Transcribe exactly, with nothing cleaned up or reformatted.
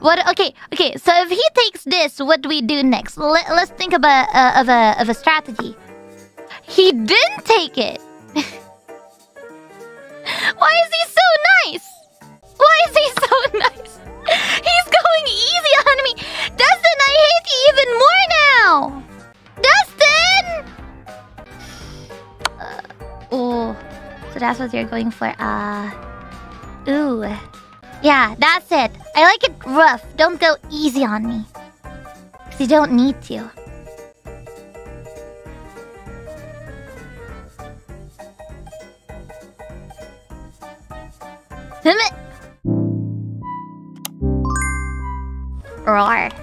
What? Okay, okay. So if he takes this, what do we do next? Let, let's think of a uh, of a of a strategy. He didn't take it. Why is he so nice? Why is he so nice? He's going easy on me. Dustin, I hate you even more now. Dustin. Uh, oh, so that's what you're going for. Uh, ooh. Yeah, that's it. I like it rough. Don't go easy on me. Because you don't need to. Roar.